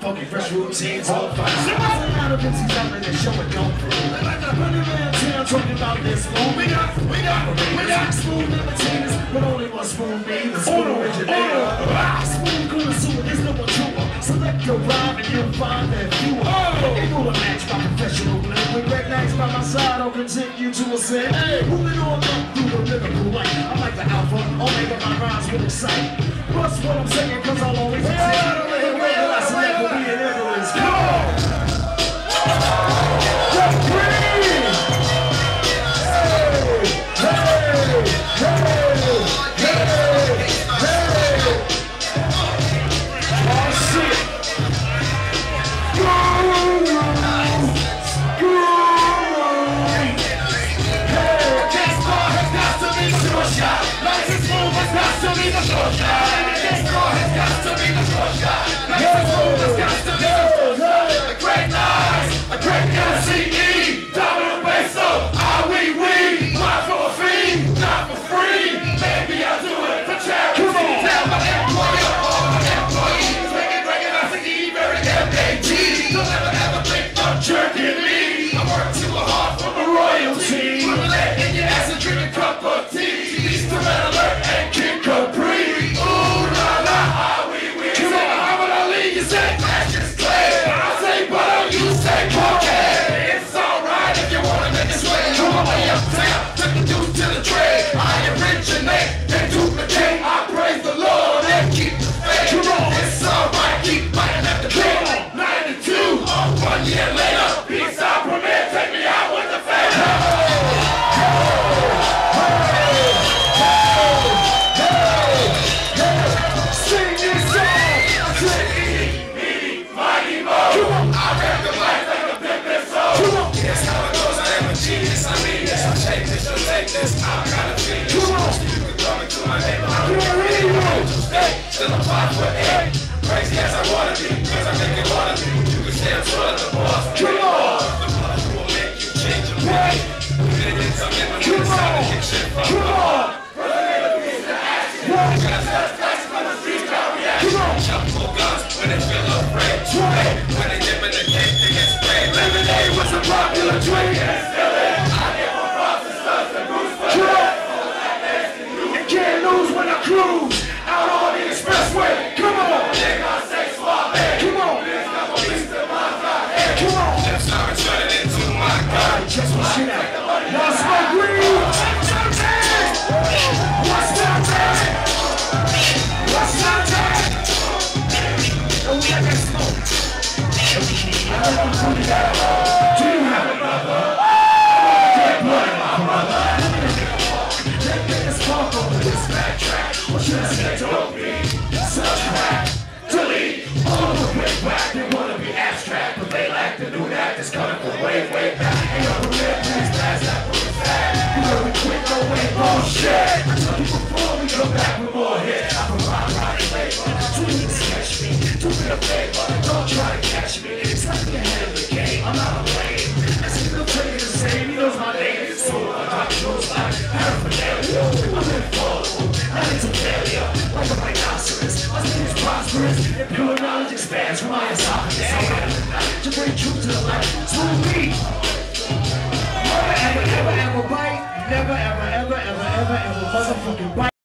funky fresh routines on fire. There's a lot of MCs out there that show it don't prove. Running around town talking about this move. We got smooth imitators, but only one smooth me, the smooth originator. Smooth connoisseur, there's no one truer. Select your rhyme and you'll find that fewer. Able to match my professional blend. With Greg Nice by my side, I'll continue to ascend. Moving on up through the lyrical light. I'm like the alpha, omega, my rhymes will excite. Plus what I'm saying, cause I'll always be I select will be an evidence. Come on! Still I'm 5'8", crazy as I wanna be, cause I make it wanna be. You can say I'm sort of the boss. Come on! The boss will make you change your way. Minutes I'm in the middle, time to kick shit from the heart. Jump full guns when they feel afraid. When they dip in the cake, they get sprayed. Lemonade was a popular drink. I get more props and stuff than Bruce Wayne. You can't lose when I cruise out on the expressway. Come on! Come on! Come on! Just started turning into my gun. Check some shit out. Y'all smoke weed? What's that time? What's that time? Oh, we got that smoke. Do you have it, brother? Get blood in my brother. Let me get this pump over this backtrack. What should I say? Don't be subtract, delete. All the way back, they wanna be abstract, but they lack the new act that's coming from way, way back. Ain't no remit, please pass that for a fact. You know we quit, no way, bullshit. I told you before, we come back with more hits. I provide right flavor. Please catch me, do me a favor. Don't try to catch me. It's like the head of the game. I'm not a lame. I see the play the same. He knows my name. So I got yours like paraphernalia. I'm in full. I need some failure. Like a rhinoceros. My skin is prosperous. And pure knowledge expands from my esophagus. To bring truth to the light. Smooth me. Never, ever, ever, ever bite. Never, ever, ever, ever, ever, ever motherfucking bite.